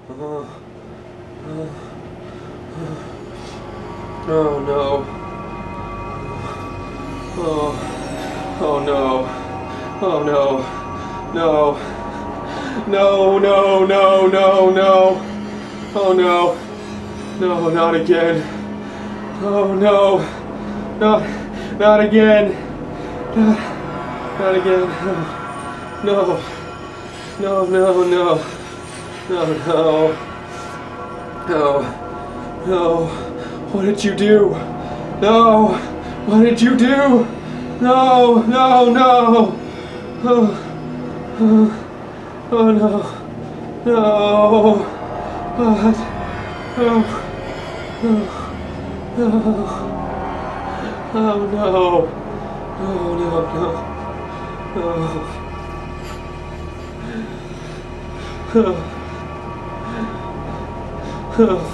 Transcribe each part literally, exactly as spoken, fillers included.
Oh, oh, oh no. Oh, oh no. Oh no. No. No, no, no, no, no. Oh no. No, not again. Oh no. Not, not again. Not, not again. No. No, no, no. No, no. No. No. What did you do? No. What did you do? No, no, no. Oh, oh, oh no. No. What? Oh. Oh. No. Oh no. Oh no, no. Oh. Oh. Oh.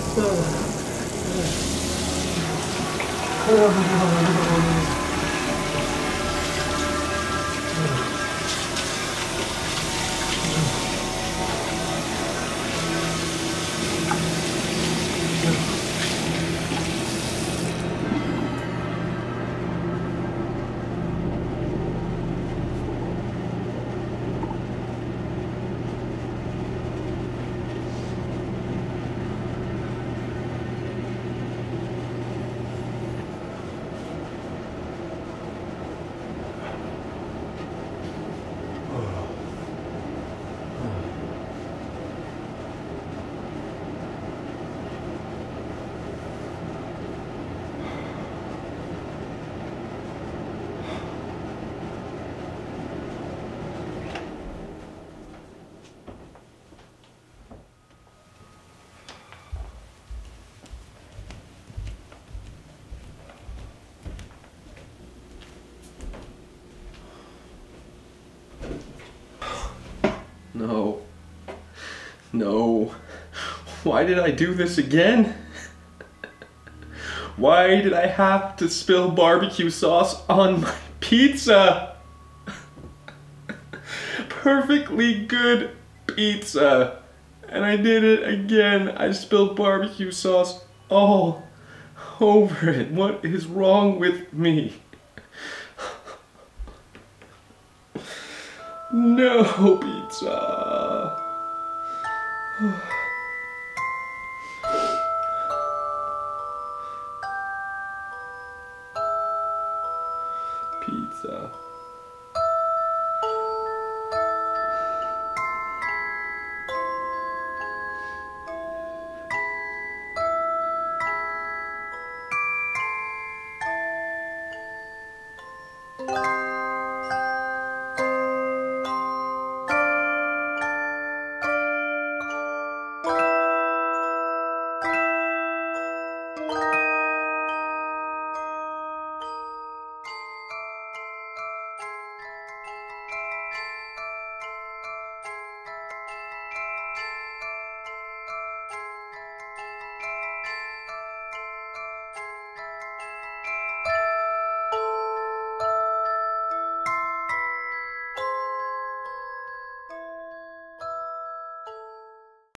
No. No. Why did I do this again? Why did I have to spill barbecue sauce on my pizza? Perfectly good pizza. And I did it again. I spilled barbecue sauce all over it. What is wrong with me? No pizza. Pizza.